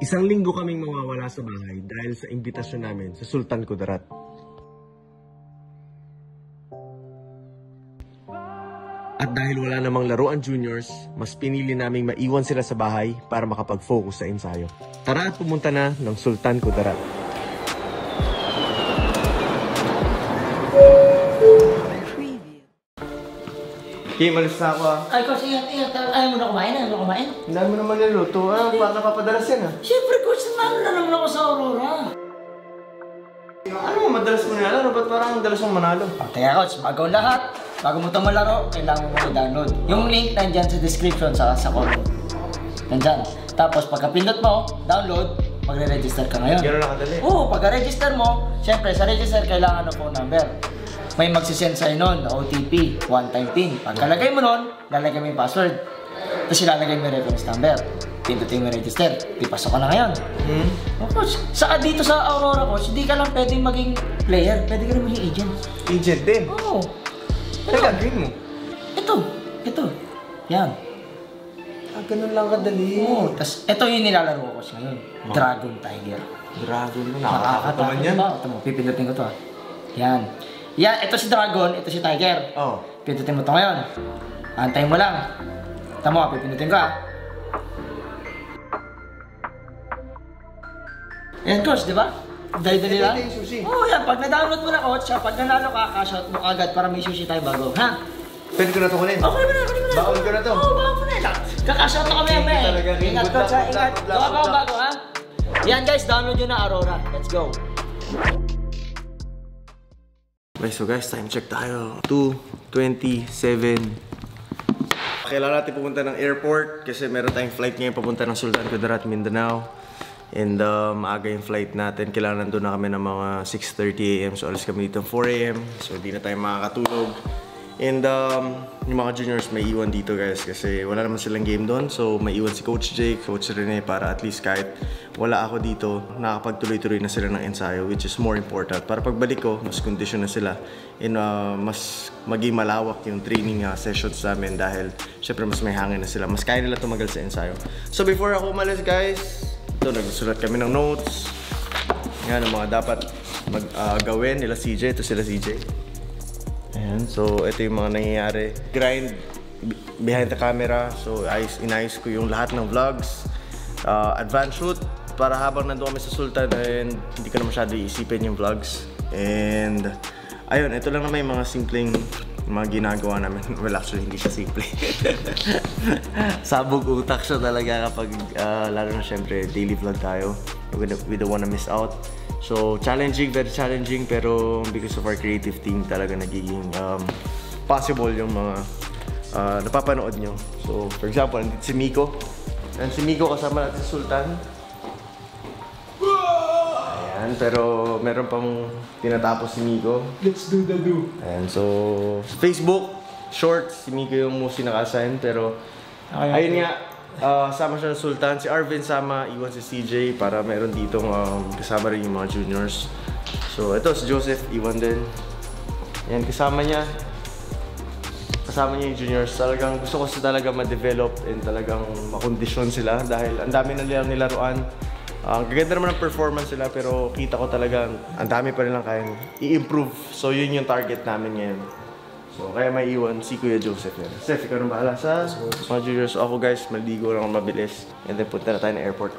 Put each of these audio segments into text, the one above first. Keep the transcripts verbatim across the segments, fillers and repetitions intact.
Isang linggo kaming mawawala sa bahay dahil sa imbitasyon namin sa Sultan Kudarat. At dahil wala namang laruan juniors, mas pinili naming maiwan sila sa bahay para makapag-focus sa ensayo. Tara at pumunta na ng Sultan Kudarat. Kim, alis na ako ah. Ay, Coach, ingat, ingat. Ayaw mo na kumain? Ayaw mo na kumain? Hindi mo naman niluto. Ah, paano napapadalas yan ah? Siyempre, Coach, nanalo na naman ako sa Aurora. Ano mo, madalas mo nalaro? Ba't parang madalas mong manalo? Okay, Coach, bago lahat, bago mo itong malaro, kailangan mo i-download. Yung link nandyan sa description sa sa comment. Nandyan. Tapos, pagka-pindot mo, download, magre-register ka ngayon. Gano'n na kadali? Oo, pagka-register mo, siyempre, sa register, kailangan ng phone number. May magsisend sa'yo nun, O T P, one-time pin. Pagkalagay mo nun, lalagay mo yung password. Tapos ilalagay mo yung reference number. Pindutin mo yung register. Ipasok ka na ngayon. Hmm? Oh, Coach, sa, dito sa Aurora, Coach, hindi ka lang pwedeng maging player. Pwede ka rin maging agent. Agent din? Oo. Ano gagawin mo? Ito. Ito. Yan. Ah, ganun lang kadali. Oo. Tapos, ito yung nilalaro ko, Coach, ngayon. Dragon Tiger. Dragon mo, nakakataman yan. Ito mo, pipindutin ko to, ah. Yan. Yan, ito si Dragon, ito si Tiger. Oo. Oh. Pindutin mo ito ngayon. Antayin mo lang. Tama, pipindutin ko, ah. Yan, Coach, di ba? Dali-dali lang. Ito yung sushi. Oo, yan. Pag na-download mo na, Coach, pag nanalo ka, cash out mo agad para may sushi tayo bago, ha? Pwede ko na ito kunin? Okay mo na, kunin mo na. Baon ko na to? Oo, baon mo na. Kakash out na kami, Thank you eh. talaga, King. Ingat, Good Coach, luck, ha? good Ingat. luck, good luck, Gawa good ka luck. bago, ha? Yan, guys, download nyo na Aurora. Let's go. Okay, so guys, time check tayo. two twenty-seven. Kailangan natin pupunta ng airport kasi meron tayong flight ngayon papunta ng Sultan Kudarat, Mindanao. And um, maaga yung flight natin. Kailangan nandun na kami ng mga six thirty A M So alis kami dito ng four A M So hindi na tayo makakatulog. And um, yung mga juniors may iwan dito guys kasi wala naman silang game doon. So may iwan si Coach Jake, Coach Rene para at least kahit wala ako dito, nakapagtuloy-tuloy na sila ng ensayo, which is more important. Para pagbalik ko, mas kondisyon na sila and uh, mas maging malawak yung training uh, sessions namin dahil syempre mas may hangin na sila. Mas kaya nila tumagal sa ensayo. So before ako umalis guys, ito nagsusulat kami ng notes. Yan ang mga dapat mag, uh, gawin nila C J. Ito sila C J. Ayan, so ito yung mga nangyayari. Grind behind the camera. So ayos, inayos ko yung lahat ng vlogs. Uh, advance shoot para habang nandun kami sa Sultan and hindi ko na masyado iisipin yung vlogs. And ayun, ito lang naman yung mga simpleng mga ginagawa namin. Well, actually hindi siya simple. Sabog utak siya talaga kapag uh, lalo na syempre daily vlog tayo. We don't, we don't wanna miss out. So challenging, very challenging, pero because of our creative team talaga nagiging um, possible yung mga uh, napapanood nyo. So for example, nandito si Miko. And si Miko kasama natin si Sultan. Ayan, pero meron pang tinatapos si Miko. Let's do the do. Ayan, so sa Facebook, shorts, si Miko yung most naka-assign, pero ayun nga, uh, sama siya ng Sultan. Si Arvin sama, iwan si C J para meron ditong um, kasama rin yung mga juniors. So ito, si Joseph, iwan din. Ayan, kasama niya. Kasama niya yung juniors. Talagang gusto ko sila talaga ma-develop and talagang makondisyon sila dahil ang dami na nilang nilaruan. Uh, ang gaganda naman ng performance sila pero kita ko talaga ang dami pa rin lang kayang i-improve. So yun yung target namin ngayon. So kaya may iwan si Kuya Joseph yan. Seth, ikaw nang bahala sa mga juniors. So, ako guys, maligo lang ako mabilis. And then punta na tayo na airport.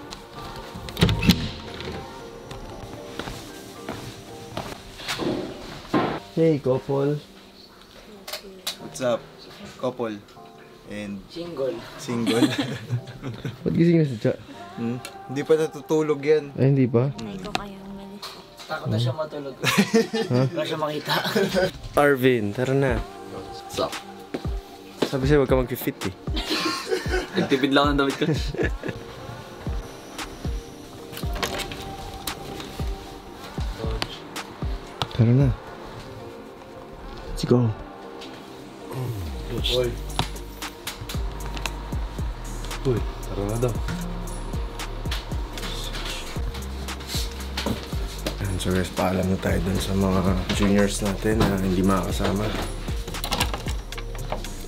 Hey, couple. What's up, couple and Single. single? Ba't gising na si Cha? hmm? Hindi pa natutulog yan. Ay, hindi pa? Ay, ko kaya umalis. Takot na siya matulog. Wala siya makita. Arvin, tara na. What's up? Sabi sa'yo, huwag ka mag-fit eh. Nagtipid lang ng damit ko. Tara na. Let's go. Uy. Uy, tara na daw. So guys, paalam na tayo dun sa mga juniors natin na hindi makakasama.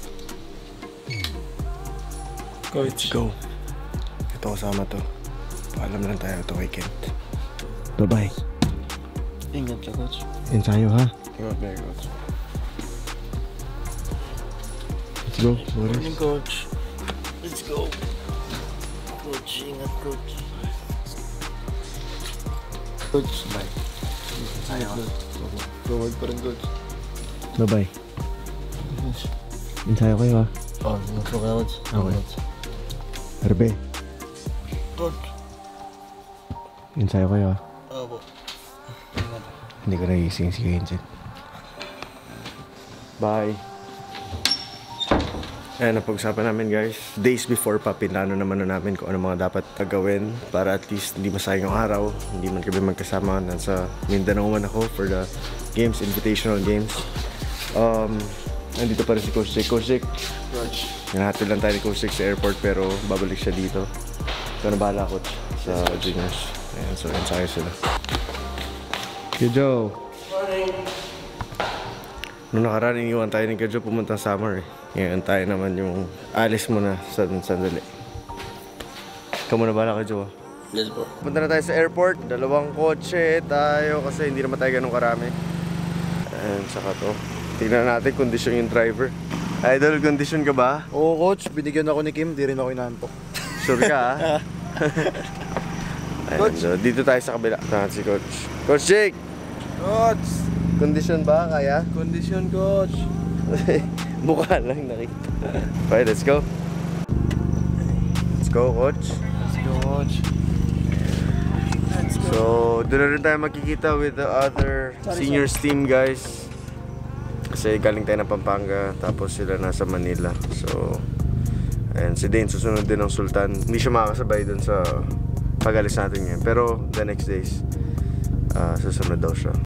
Let's go. Ito kasama to. Paalam lang tayo ito kay Kent. Bye-bye. Ingat ka, coach. Ensayo ha. Ingat ka, coach. Let's go. Boris. Morning, coach. Let's go. Coach, ingat, coach. Coach, bye. Ayaw. Forward pa rin, coach. Bye-bye. Ensayo kayo ha. Oh, ingat ka, coach. Okay. Herbe. Coach. Ensayo kayo ha. Opo. Hindi ko nagising si Kenjen. Bye. Ayan, napag-usapan namin guys. Days before pa, pinano naman na namin kung ano mga dapat gawin para at least hindi masayang yung araw. Hindi man kami magkasama. Nasa Mindanao man ako for the games, invitational games. Um, nandito pa rin si Coach Jake. Coach Jake, Coach. nahatid lang tayo ni Coach Jake sa airport pero babalik siya dito. Ikaw na bahala, Coach, sa juniors. Ayan, so ensayo sila. Kuya Joe. Morning. Noong nakaraan, iniwan tayo ni Kuya Joe pumunta sa summer eh. Ngayon tayo naman yung alis muna sa sandali. Ikaw muna bala Kuya Joe. Yes, bro. Punta na tayo sa airport. Dalawang kotse tayo kasi hindi naman tayo ganun karami. And saka to. Tingnan natin kondisyon yung driver. Idol, kondisyon ka ba? Oo, coach. Binigyan ako ni Kim. Di rin ako inaantok. Sure ka ha? Ayan, so dito tayo sa kabila. Ito si Coach. Coach Jake! Coach! Kondisyon ba? Kaya? Kondisyon, coach. Mukha lang nakita. Okay, let's go. Let's go, Coach. Let's go, coach. Let's go. So, doon na rin tayo makikita with the other seniors team, guys. Kasi galing tayo ng Pampanga, tapos sila nasa Manila. So, ayan, si Dane susunod din ng Sultan. Hindi siya makakasabay dun sa pag-alis natin ngayon. Pero, the next days, uh, susunod daw siya.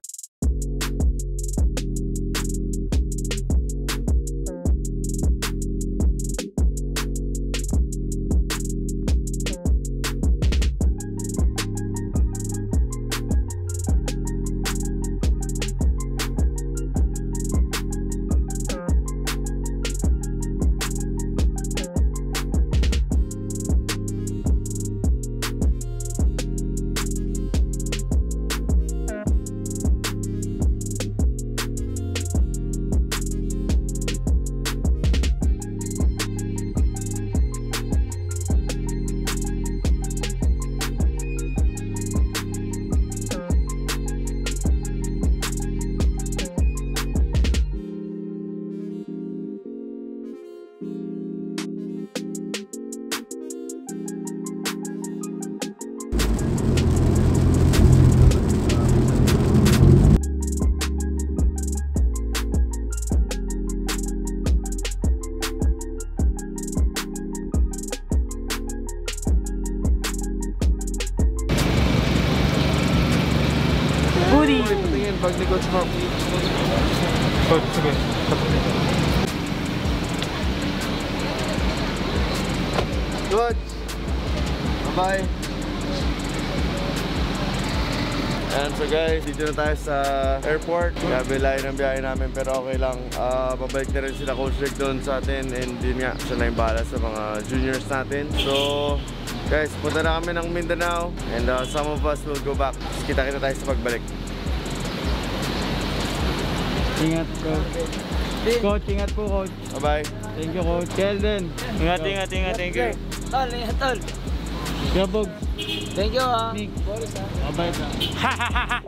Booty! Patingin, pag ni Coach Mark. Coach, sige. Coach! Bye-bye! And so guys, dito na tayo sa airport. Gabilayin ang biyahe namin pero okay lang. Uh, babalik na rin sila Coach Rick doon sa atin. And din nga, siya na yung bahala sa mga juniors natin. So, guys, punta na kami ng Mindanao. And uh, some of us will go back. Kita-kita tayo sa pagbalik. Ingat, coach. Coach, ingat po, coach. Bye-bye. Thank you, coach. Kelden. Ingat, ingat, ingat, thank you. Tol, ingat tol. Gabog. Thank you ha. Nick. Boris ha. Abay ka.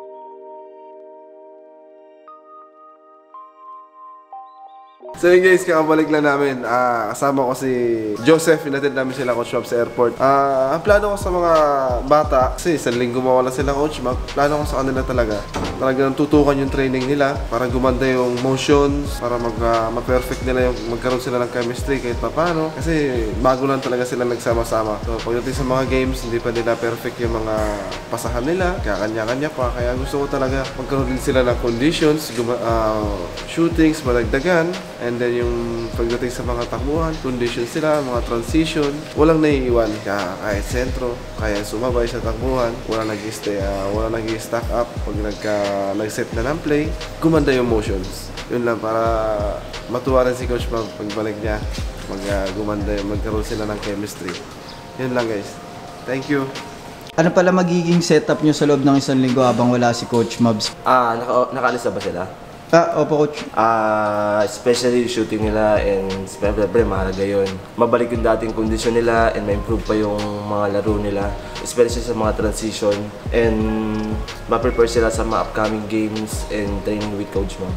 So yun guys, kakabalik lang namin. Uh, kasama ko si Joseph, inatid namin sila Coach Rob sa airport. Uh, ang plano ko sa mga bata, kasi isang linggo mawala sila Coach Mac, plano ko sa kanila talaga. Talagang tutukan yung training nila para gumanda yung motions, para mag, uh, ma-perfect nila yung magkaroon sila ng chemistry kahit pa paano. Kasi bago lang talaga sila nagsama-sama. So pagdating sa mga games, hindi pa nila perfect yung mga pasahan nila, kakanya-kanya pa. Kaya gusto ko talaga magkaroon din sila ng conditions, uh, shootings, madagdagan. And then yung pagdating sa mga takbuhan, conditions sila, mga transition, walang naiiwan. Kaya kahit sentro, kaya sumabay sa takbuhan, wala nag-stay, uh, wala nag-stack up. Pag nagka, nag-set na ng play, gumanda yung motions. Yun lang, para matuwa rin si Coach pag pagbalik niya, mag, uh, gumanda, magkaroon sila ng chemistry. Yun lang guys. Thank you. Ano pala magiging setup nyo sa loob ng isang linggo habang wala si Coach Mabs? Ah, naka nakaalis na ba sila? Ah, opo Coach. Ah, especially yung shooting nila and siyempre mahalaga yun. Mabalik yung dating kondisyon nila and ma-improve pa yung mga laro nila, especially sa mga transition, and ma-prepare sila sa mga upcoming games and training with Coach Mab.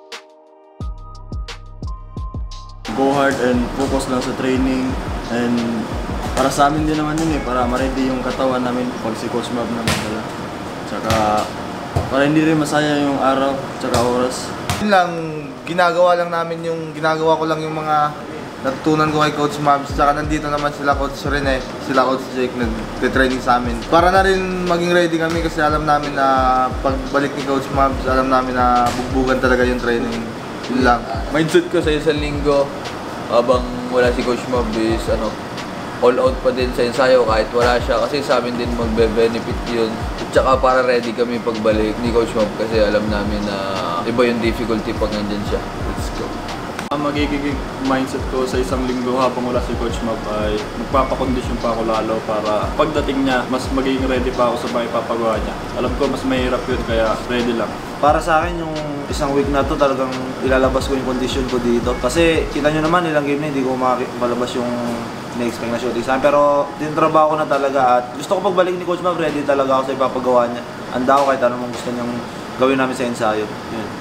Go hard and focus lang sa training, and para sa amin din naman yun eh, para ma-ready yung katawan namin pag si Coach Mab naman dala. Tsaka para hindi rin masaya yung araw tsaka oras. Yun lang, ginagawa lang namin yung, ginagawa ko lang yung mga natutunan ko kay Coach Mabs. Tsaka nandito naman sila Coach Rene, sila Coach Jake nag-training sa amin. Para na rin maging ready kami kasi alam namin na pagbalik ni Coach Mabs, alam namin na bugbugan talaga yung training. Yun lang. Mindset ko sa isang linggo habang wala si Coach Mab is ano, all out pa din sa ensayo kahit wala siya kasi sa amin din magbe-benefit yun. At saka para ready kami pagbalik ni Coach Mab kasi alam namin na iba yung difficulty pag nandyan siya. Let's go. Ang magiging mindset ko sa isang linggo habang wala si Coach Mab ay magpapakondisyon pa ako lalo para pagdating niya, mas magiging ready pa ako sa mga ipapagawa niya. Alam ko mas mahirap yun kaya ready lang. Para sa akin, yung isang week na to talagang ilalabas ko yung condition ko dito. Kasi kita nyo naman, ilang game na hindi ko malabas yung na-expect na shooting sa akin. Pero tinrabaho ko na talaga at gusto ko pagbalik ni Coach Mab, ready talaga ako sa ipapagawa niya. Handa ako kahit ano mong gusto niyang gawin namin sa ensayo. Yun.